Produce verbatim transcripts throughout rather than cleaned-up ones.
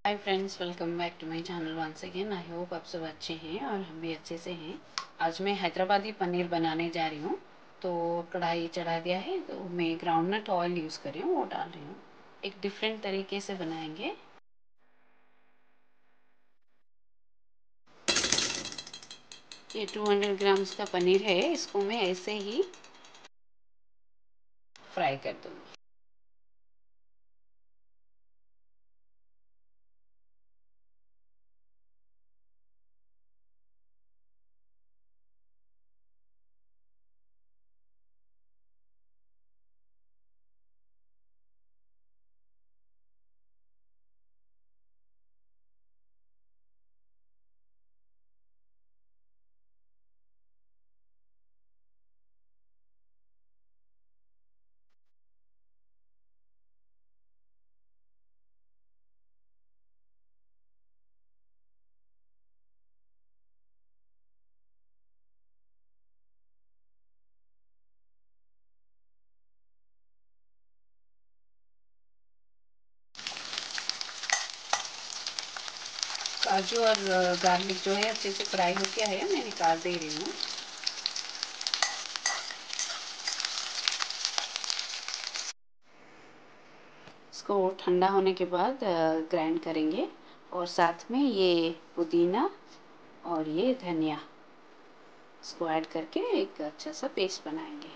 Hi friends, welcome back to my channel once again. I hope आप सब अच्छे हैं और हम भी अच्छे से हैं। आज मैं हैदराबादी पनीर बनाने जा रही हूँ। तो कढ़ाई चढ़ा दिया है, तो मैं ग्राउंडनट ऑयल यूज़ कर रही हूँ, वो डाल रही हूँ। एक डिफरेंट तरीके से बनाएंगे। ये टू हंड्रेड ग्राम्स का पनीर है, इसको मैं ऐसे ही फ्राई कर दूँगी। काजू और गार्लिक जो है अच्छे से फ्राई हो गया है, मैं निकाल दे रही हूँ। इसको ठंडा होने के बाद ग्राइंड करेंगे और साथ में ये पुदीना और ये धनिया, इसको ऐड करके एक अच्छा सा पेस्ट बनाएंगे।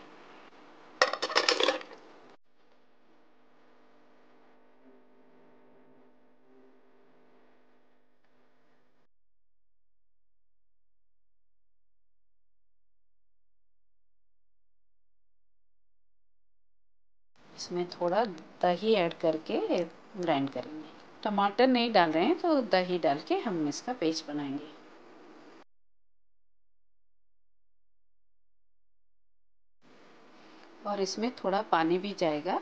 इसमें थोड़ा दही ऐड करके ग्राइंड करेंगे। टमाटर नहीं डाल रहे हैं, तो दही डाल के हम इसका पेस्ट बनाएंगे। और इसमें थोड़ा पानी भी जाएगा।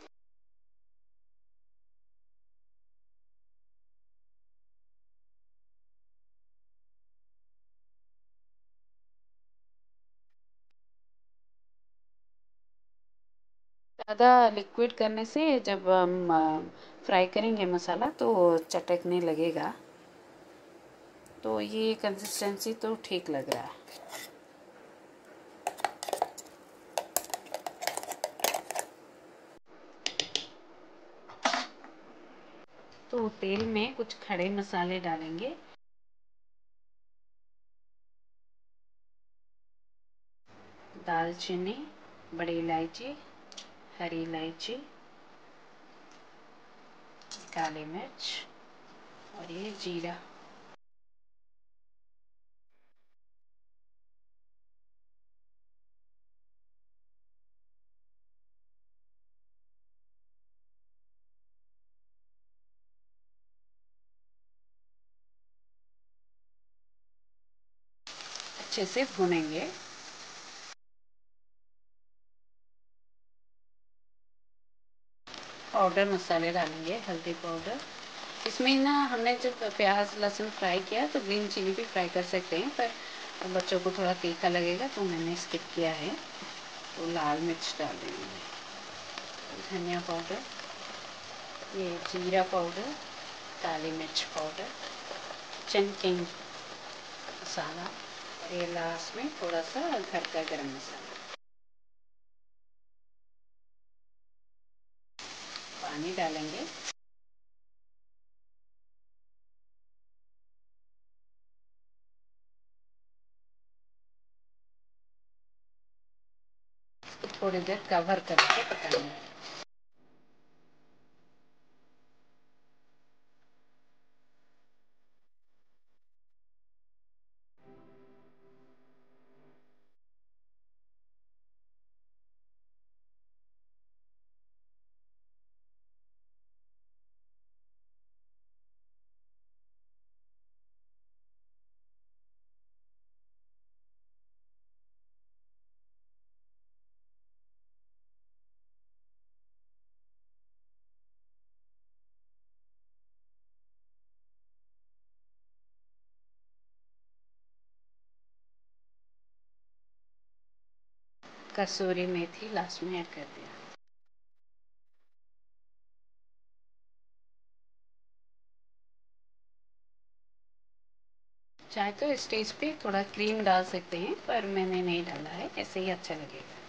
ज़्यादा लिक्विड करने से जब हम फ्राई करेंगे मसाला तो चटकने लगेगा। तो ये कंसिस्टेंसी तो ठीक लग रहा है। तो तेल में कुछ खड़े मसाले डालेंगे। दालचीनी, बड़ी इलायची, हरी इलायची, काली मिर्च और ये जीरा। अच्छे से भूनेंगे। पाउडर मसाले डालेंगे, हल्दी पाउडर। इसमें ना हमने जब प्याज लहसुन फ्राई किया तो ग्रीन चिली भी फ्राई कर सकते हैं, पर बच्चों को थोड़ा तीखा लगेगा तो मैंने स्किप किया है। तो लाल मिर्च डाल देंगे, धनिया पाउडर, ये जीरा पाउडर, काली मिर्च पाउडर, किचन किंग मसाला और ये लास्ट में थोड़ा सा घर का गरम मसाला। पानी डालेंगे। थोड़ी देर कवर करके पकाएंगे। कसूरी मेथी लास्ट में ऐड कर दिया। चाहे तो स्टेज पे थोड़ा क्रीम डाल सकते हैं, पर मैंने नहीं डाला है, ऐसे ही अच्छा लगेगा।